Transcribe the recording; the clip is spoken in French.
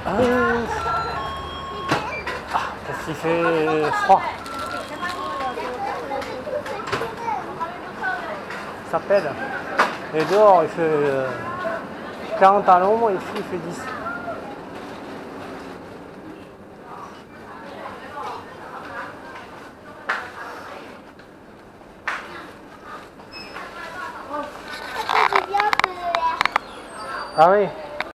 Parce qu'il fait froid. Ça pèle. Et dehors, il fait 40 à l'ombre, ici, il fait 10. Ah oui.